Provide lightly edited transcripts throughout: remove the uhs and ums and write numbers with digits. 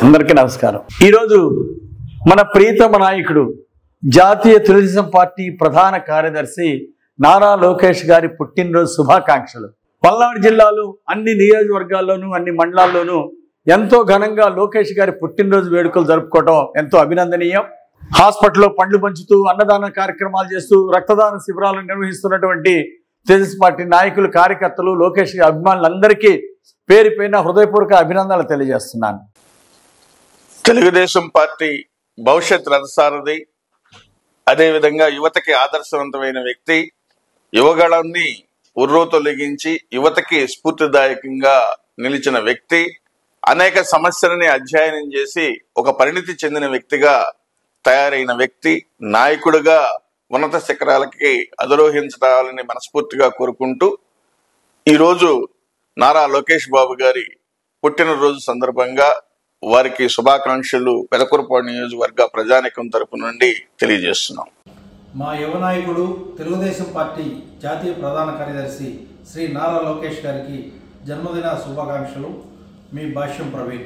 అందరికీ నమస్కారం. ఈరోజు మన ప్రియతమ నాయకుడు జాతీయ తెలుగుదేశం పార్టీ ప్రధాన కార్యదర్శి నారా లోకేష్ గారి పుట్టినరోజు శుభాకాంక్షలు. పల్నాడు జిల్లాలో అన్ని నియోజకవర్గాల్లోనూ అన్ని మండలాల్లోనూ ఎంతో ఘనంగా లోకేష్ గారి పుట్టినరోజు వేడుకలు జరుపుకోవడం ఎంతో అభినందనీయం. హాస్పిటల్లో పండ్లు పంచుతూ అన్నదాన కార్యక్రమాలు చేస్తూ రక్తదాన శిబిరాలను నిర్వహిస్తున్నటువంటి తెలుగుదేశం పార్టీ నాయకులు, కార్యకర్తలు, లోకేష్ అభిమానులందరికీ పేరు పైన హృదయపూర్వక అభినందనలు తెలియజేస్తున్నాను. తెలుగుదేశం పార్టీ భవిష్యత్ రథసారథి, అదేవిధంగా యువతకి ఆదర్శవంతమైన వ్యక్తి, యువగళాన్ని ఉర్రూతొలగించి యువతకి స్ఫూర్తిదాయకంగా నిలిచిన వ్యక్తి, అనేక సమస్యలని అధ్యయనం చేసి ఒక పరిణితి చెందిన వ్యక్తిగా తయారైన వ్యక్తి, నాయకుడిగా ఉన్నత శిఖరాలకి అధిరోహించాలని మనస్ఫూర్తిగా కోరుకుంటూ ఈరోజు నారా లోకేష్ బాబు గారి పుట్టినరోజు సందర్భంగా వారికి శుభాకాంక్షలు పెదకూరుపాడు నియోజకవర్గ ప్రజానీకం తరపు నుండి తెలియజేస్తున్నాం. మా యువ నాయకుడు తెలుగుదేశం పార్టీ జాతీయ ప్రధాన కార్యదర్శి శ్రీ నారా లోకేష్ గారికి జన్మదిన శుభాకాంక్షలు. మీ భాష్యం ప్రవీణ్.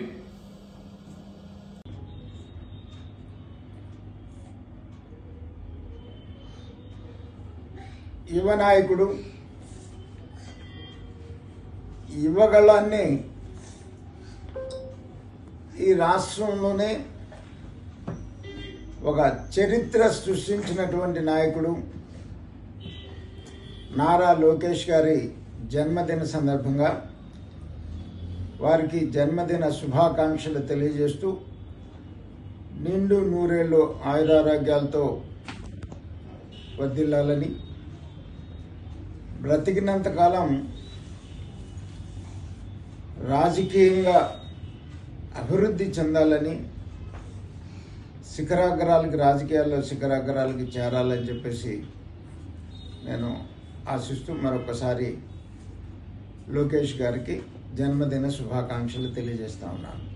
యువ నాయకుడు యువగళాన్ని ఈ రాష్ట్రంలోనే ఒక చరిత్ర సృష్టించినటువంటి నాయకుడు నారా లోకేష్ గారి జన్మదిన సందర్భంగా వారికి జన్మదిన శుభాకాంక్షలు తెలియజేస్తూ నిండు నూరేళ్ళు ఆయురారోగ్యాలతో వర్ధిల్లాలని, బ్రతికినంతకాలం రాజకీయంగా అభివృద్ధి చెందాలని, శిఖరాగ్రాలకి రాజకీయాల్లో శిఖరాగ్రాలకి చేరాలని చెప్పేసి నేను ఆశిస్తూ మరొకసారి లోకేష్ గారికి జన్మదిన శుభాకాంక్షలు తెలియజేస్తా ఉన్నాను.